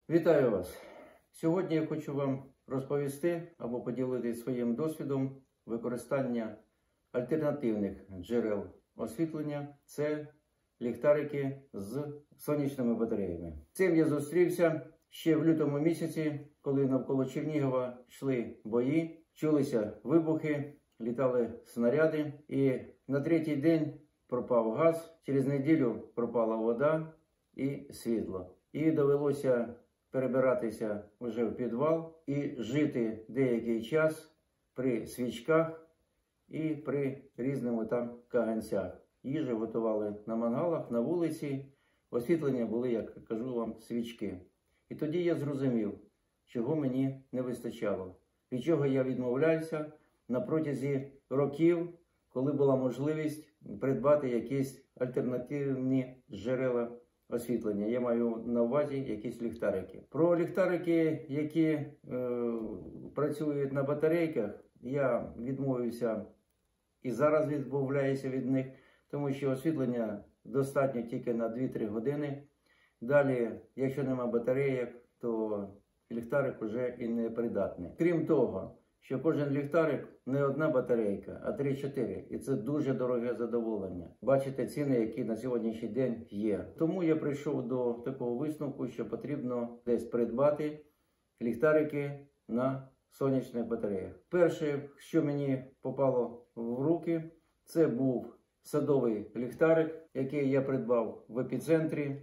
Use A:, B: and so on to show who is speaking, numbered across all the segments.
A: Вітаю вас! Сьогодні я хочу вам розповісти або поділитися своїм досвідом використання альтернативних джерел освітлення. Це ліхтарики з сонячними батареями. З цим я зустрівся ще в лютому місяці, коли навколо Чернігова йшли бої, чулися вибухи, літали снаряди, і на третій день пропав газ, через неділю пропала вода і світло. І довелося перебиратися вже в підвал і жити деякий час при свічках і при різному там каганцях. Їжу готували на мангалах, на вулиці, освітлення були, як кажу вам, свічки. І тоді я зрозумів, чого мені не вистачало, від чого я відмовлявся на протязі років, коли була можливість придбати якісь альтернативні джерела освітлення. Я маю на увазі якісь ліхтарики. Про ліхтарики, які працюють на батарейках, я відмовився і зараз відмовляюся від них, тому що освітлення достатньо тільки на 2-3 години. Далі, якщо нема батарейок, то ліхтарик вже і не придатний. Крім того, що кожен ліхтарик не одна батарейка, а 3-4. І це дуже дороге задоволення. Бачите ціни, які на сьогоднішній день є. Тому я прийшов до такого висновку, що потрібно десь придбати ліхтарики на сонячних батареях. Перше, що мені попало в руки, це був садовий ліхтарик, який я придбав в епіцентрі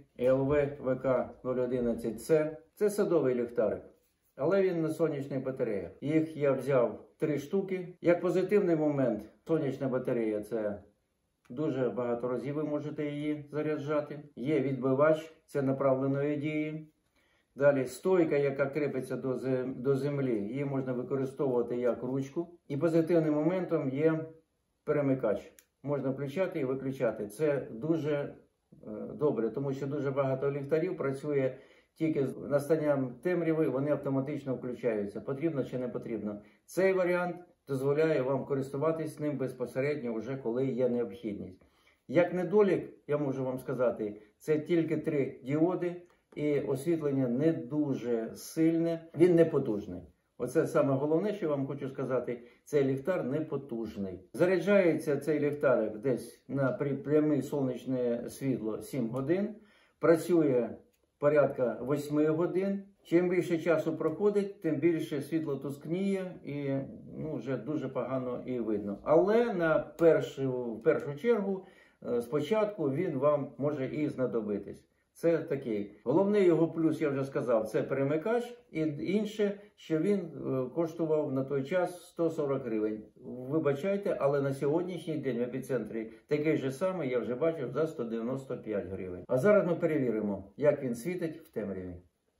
A: LV-VK011C. Це садовий ліхтарик, але він на сонячних батареях. Їх я взяв 3 штуки. Як позитивний момент, сонячна батарея – це дуже багато разів ви можете її заряджати. Є відбивач, це направленої дії. Далі стойка, яка кріпиться до землі, її можна використовувати як ручку. І позитивним моментом є перемикач. Можна включати і виключати. Це дуже добре, тому що дуже багато ліхтарів працює тільки з настанням темряви, вони автоматично включаються. Потрібно чи не потрібно. Цей варіант дозволяє вам користуватись ним безпосередньо вже коли є необхідність. Як недолік, я можу вам сказати, це тільки 3 діоди і освітлення не дуже сильне, він не потужний. Оце саме головне, що я вам хочу сказати, цей ліхтар не потужний. Заряджається цей ліхтарик десь на пряме сонячне світло 7 годин, працює порядка 8 годин. Чим більше часу проходить, тим більше світло тускніє і вже дуже погано і видно. Але в першу чергу, спочатку він вам може і знадобитись. Це такий. Головний його плюс, я вже сказав, це перемикач. І інше, що він коштував на той час 140 гривень. Вибачайте, але на сьогоднішній день в епіцентрі такий же самий я вже бачив за 195 гривень. А зараз ми перевіримо, як він світить в темряві.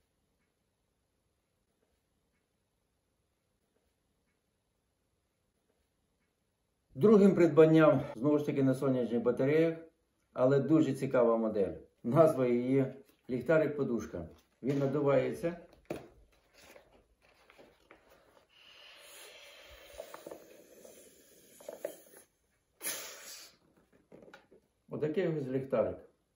A: Другим придбанням, знову ж таки, на сонячних батареях, але дуже цікава модель. Назва її ліхтарик-подушка. Він надувається. Отакий ось ліхтарик.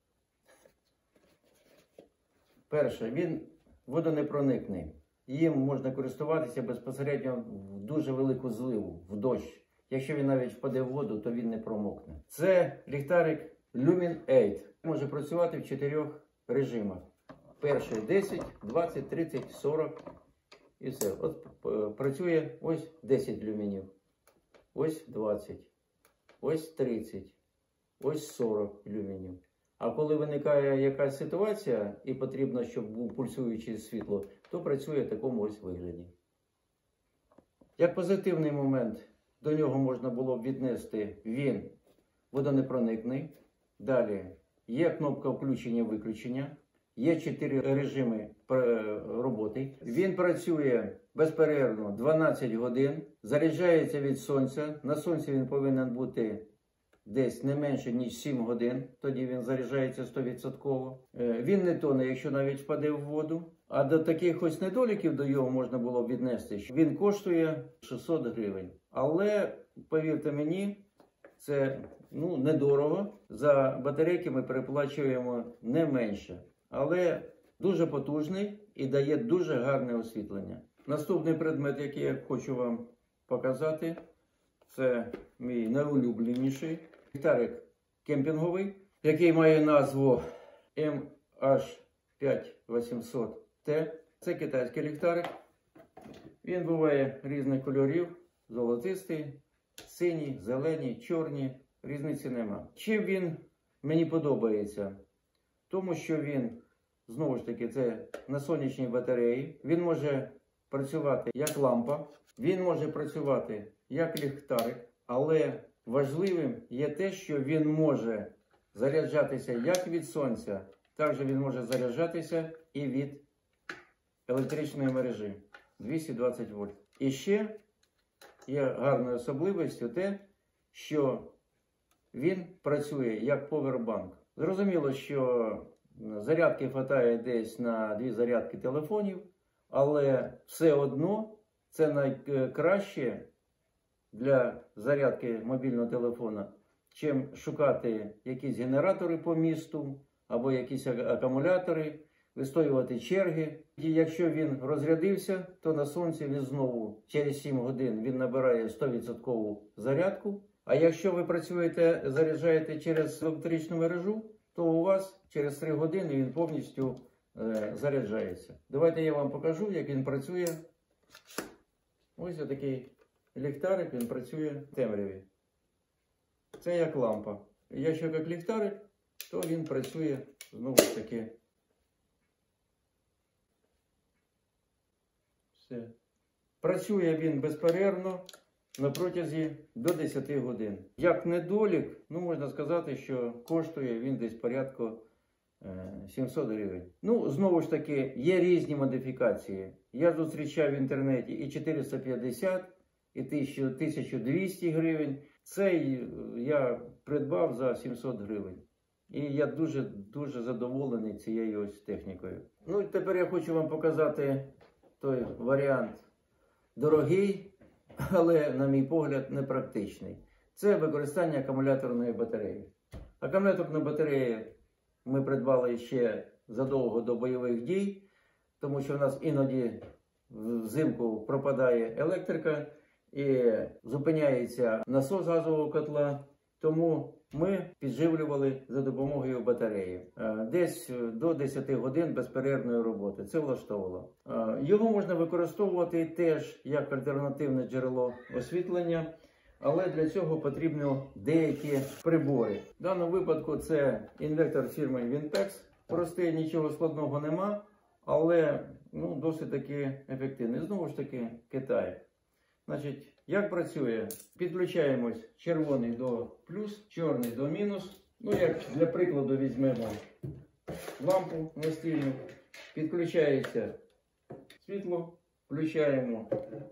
A: Перше, він водонепроникний. Їм можна користуватися безпосередньо в дуже велику зливу, в дощ. Якщо він навіть впаде в воду, то він не промокне. Це ліхтарик Lumin 8. Може працювати в 4 режимах. Перший 10, 20, 30, 40 і все. От працює ось 10 люмінів, ось 20, ось 30, ось 40 люмінів. А коли виникає якась ситуація і потрібно, щоб був пульсуюче світло, то працює в такому ось вигляді. Як позитивний момент, до нього можна було б віднести, він водонепроникний. Далі є кнопка включення-виключення, є 4 режими роботи. Він працює безперервно 12 годин, заряджається від сонця. На сонці він повинен бути десь не менше, ніж 7 годин, тоді він заряджається 100%. Він не тоне, якщо навіть впаде в воду. А до таких ось недоліків до його можна було б віднести, що він коштує 600 гривень. Але, повірте мені, це недорого. За батарейки ми переплачуємо не менше. Але дуже потужний і дає дуже гарне освітлення. Наступний предмет, який я хочу вам показати, це мій найулюбленіший ліхтарик кемпінговий, який має назву MH5800T. Це китайський ліхтарик. Він буває різних кольорів: золотистий, синій, зелені, чорні. Різниці нема. Чим він мені подобається? Тому що він, знову ж таки, це на сонячній батареї. Він може працювати як лампа, він може працювати як ліхтарик, але важливим є те, що він може заряджатися як від сонця, також він може заряджатися і від електричної мережі 220 вольт. І ще є гарною особливістю те, що він працює як повербанк. Зрозуміло, що зарядки вистачає десь на 2 зарядки телефонів, але все одно це найкраще для зарядки мобільного телефона, чим шукати якісь генератори по місту або якісь акумулятори, вистоювати черги. І якщо він розрядився, то на сонці він знову через 7 годин він набирає 100% зарядку. А якщо ви працюєте, заряджаєте через електричну мережу, то у вас через 3 години він повністю заряджається. Давайте я вам покажу, як він працює. Ось такий ліхтарик, він працює в темряві. Це як лампа. Якщо як ліхтарик, то він працює знову ж таки. Все. Працює він безперервно на протязі до 10 годин. Як недолік, можна сказати, що коштує він десь порядку 700 гривень. Знову ж таки, є різні модифікації. Я зустрічав в інтернеті і 450, і 1200 гривень. Цей я придбав за 700 гривень. І я дуже задоволений цією ось технікою. І тепер я хочу вам показати той варіант дорогий, але, на мій погляд, непрактичний. Це використання акумуляторної батареї. Акумуляторну батарею ми придбали ще задовго до бойових дій, тому що в нас іноді взимку пропадає електрика і зупиняється насос газового котла. Тому ми підживлювали за допомогою батареї. Десь до 10 годин безперервної роботи. Це влаштовувало. Його можна використовувати теж як альтернативне джерело освітлення, але для цього потрібні деякі прибори. В даному випадку це інвертор фірми Winpex. Простий, нічого складного нема, але досить таки ефективний. Знову ж таки, Китай. Значить, як працює? Підключаємось червоний до плюс, чорний до мінус. Як для прикладу візьмемо лампу настільну, підключається світло, включаємо.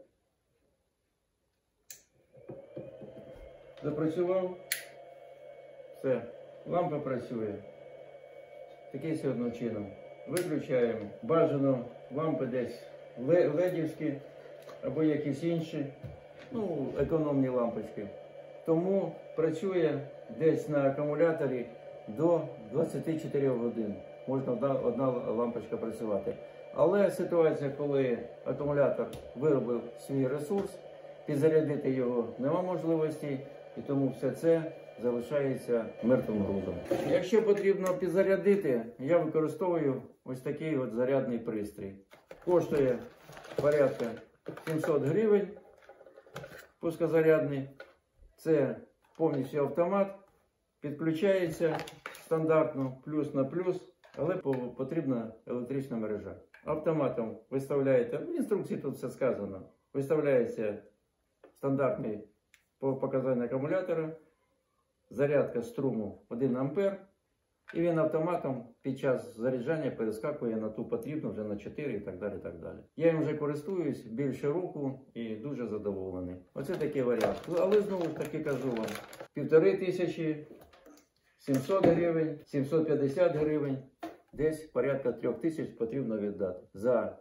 A: Запрацював. Все, лампа працює. Таким одним чином. Виключаємо. Бажано лампи десь ледівські або якісь інші, економні лампочки. Тому працює десь на акумуляторі до 24 годин. Можна одна лампочка працювати. Але ситуація, коли акумулятор виробив свій ресурс, підзарядити його нема можливості, і тому все це залишається мертвим грузом. Якщо потрібно підзарядити, я використовую ось такий от зарядний пристрій. Коштує порядка 700 гривень, пускозарядний. Це повністю автомат, підключається стандартно плюс на плюс, але потрібна електрична мережа. Автоматом виставляєте, в інструкції тут все сказано, виставляється стандартний по показанню акумулятора, зарядка струму 1 А, і він автоматом під час заряджання перескакує на ту потрібну, вже на 4 і так далі. Так далі. Я їм вже користуюсь більше року і дуже задоволений. Оце такий варіант. Але знову ж таки кажу вам, 1500, 700 гривень, 750 гривень, десь порядка 3000 потрібно віддати за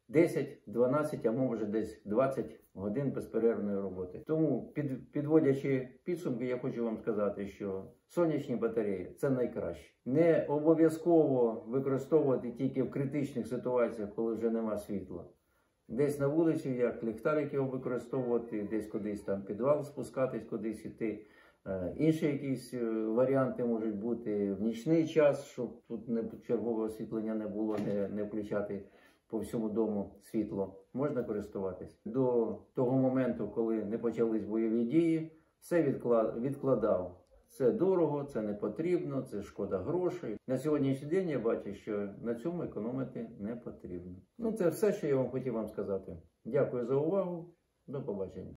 A: 10, 12, а може десь 20 годин безперервної роботи. Тому, підводячи підсумки, я хочу вам сказати, що сонячні батареї – це найкраще. Не обов'язково використовувати тільки в критичних ситуаціях, коли вже нема світла. Десь на вулиці, як ліхтарик його використовувати, десь кудись там підвал спускатись, кудись іти. Інші якісь варіанти можуть бути в нічний час, щоб тут чергове освітлення не було, не включати по всьому дому світло. Можна користуватись. До того моменту, коли не почались бойові дії, все відкладав. Це дорого, це не потрібно, це шкода грошей. На сьогоднішній день я бачу, що на цьому економити не потрібно. Це все, що я хотів вам сказати. Дякую за увагу. До побачення.